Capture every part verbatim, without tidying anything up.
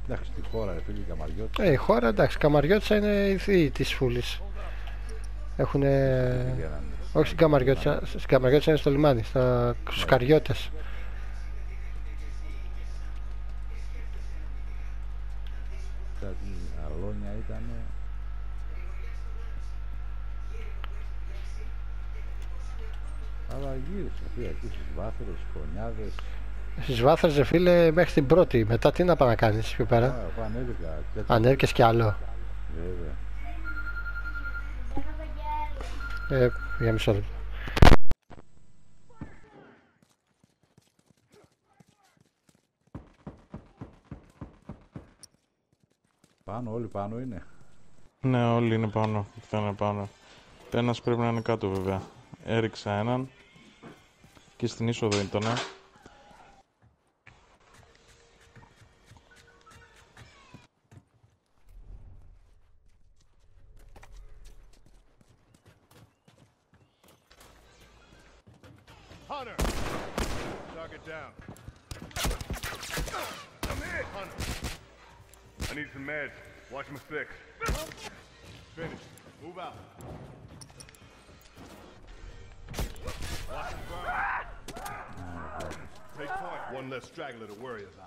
Εντάξει, στη χώρα, φίλοι, η Καμαριώτησα. Ε, η χώρα, εντάξει, Καμαριώτησα είναι η θεία της Φούλης. Έχουνε... Όχι στην Καμαριώτησα, στην Καμαριώτησα είναι στο λιμάνι, στα... στους Καριώτες. Τα αλόνια ήταν. Αλλά γύρισα, φίλε, εκεί στις Βάθρες, στις Χρονιάδες. Στις Βάθρες, ρε φίλε, μέχρι την πρώτη. Μετά τι να πάω να κάνεις πιο πέρα. Α, ανέβηκα. Ανέβηκες κι άλλο. Βέβαια. Ε, για μισό λεπτό. Πάνω, όλοι πάνω είναι. Ναι, όλοι είναι πάνω. Θα είναι πάνω. Ένας πρέπει να είναι κάτω βέβαια. Έριξα έναν. Και στην είσοδο ήτανε. Hunter! Target down. I'm hit! Hunter. I need some meds. Watch my six. Finish. Move out. Watch the ground. Take point. One less straggler to worry about.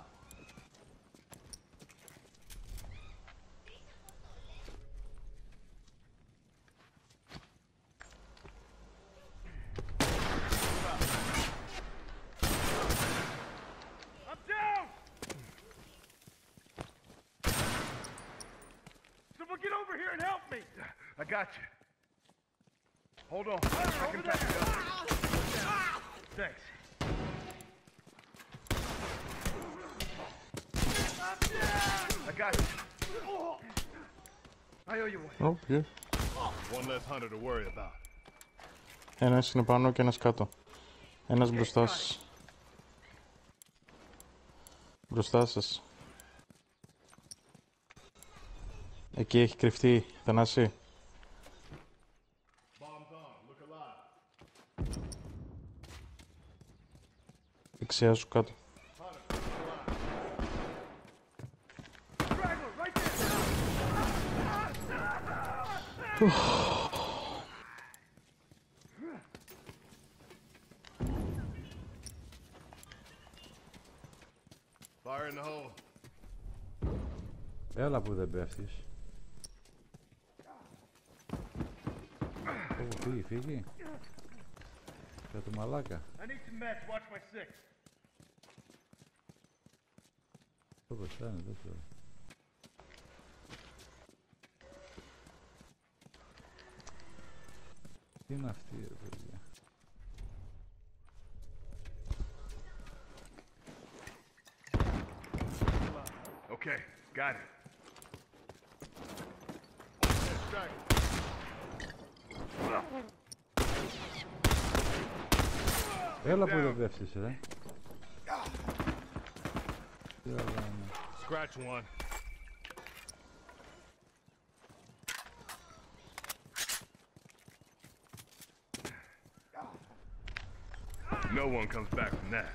I got you. Hold on. I can back it up. Thanks. I got you. I owe you one. Okay. One less hunter to worry about. Ένας είναι πάνω και ένας κάτω. Ένας μπροστά σας. Μπροστά σας. Εκεί έχει κρυφτεί, Θανάση. Δεξιά σου κάτω. Fire in the hole. Έλα που δεν πέφτεις. Ω, φύγει, φύγει. Για το μαλάκα. I need some meds. Watch my six. Το πεσάνε, δεν ξέρω. Τι είναι αυτή, ρε παιδιά. Okay, got it. Έλα που δεν πέφτεις, ρε. Scratch one. No one comes back from that.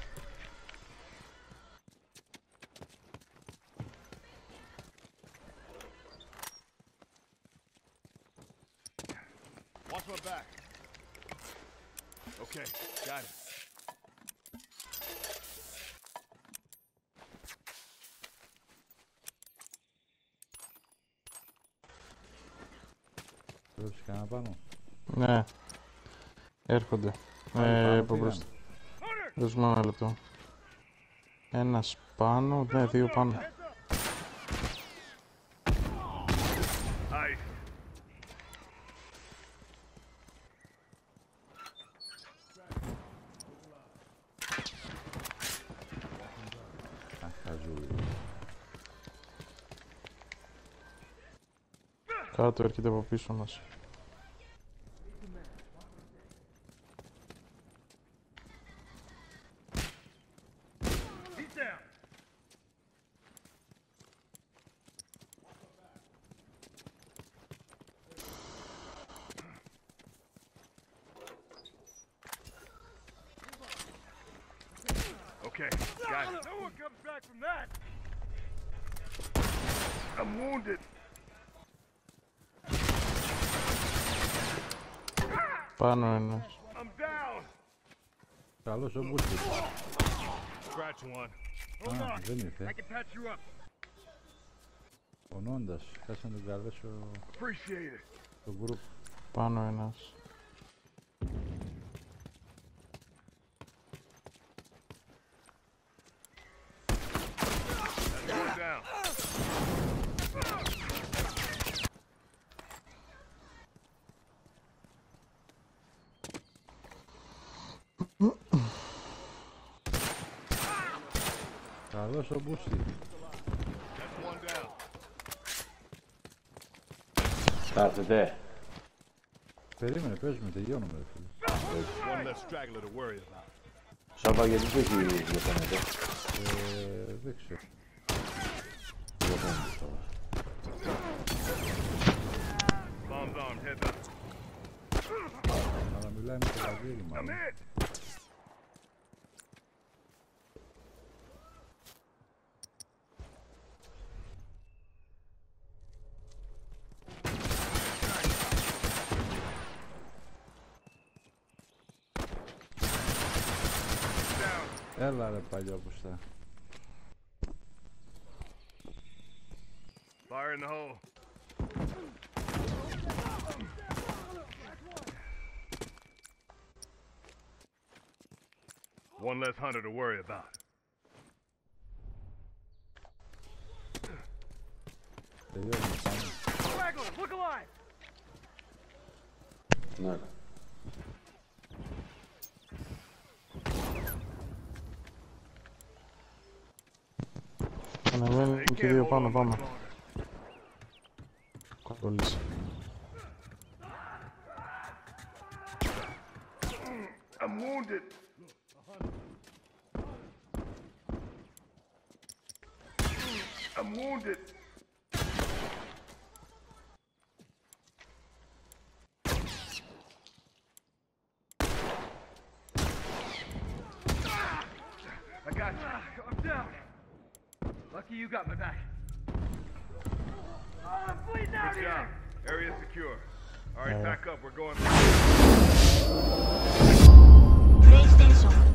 Watch my back. Okay, got it. Πρέπει κανένα πάνω. Ναι. Έρχονται. Ε, από μπροστά. Δώσ' μου ένα λεπτό. Ένας πάνω, ναι, δύο πάνω. Κάτω έρχεται από πίσω μας. Okay, got it. No one comes back from that. I'm wounded. Πάνω ένας. I'm down. Καλός ο Μπούστης. Scratch one. Hold Α, on. δεν I ήρθε. can patch you up. Πονώντας. Κάτσε να τον καλέσω Appreciate it. το γκρουπ. Πάνω ένας. That's one down. Καλός ο Μπούστη. That's one down. Θα έρθετε. Περίμενε, παίζουμε, τελειώνουμε ρε φίλε. One less straggler to worry about. Σάβα, γιατί δεν έχει διαφωνείτε. Ε, δεν ξέρω. Διαφωνείτε τώρα. Bombs armed, heads up. Αλλά μιλάει με το Βαγγέλη I'm μάλλον. in. Έλα ρε παλιό πουστά. Fire in the hole. One less hunter to worry about. Τελειώνουμε πάμε. Straggler, look alive! Ναι. Ανεβαίνουν και δύο πάνω, πάμε. Κολλήσει. I'm wounded. I'm wounded. I got you. I'm down. Lucky you got my back. Oh, I'm bleeding out here. Area secure. All right, Yeah. back up. We're going. PlayStation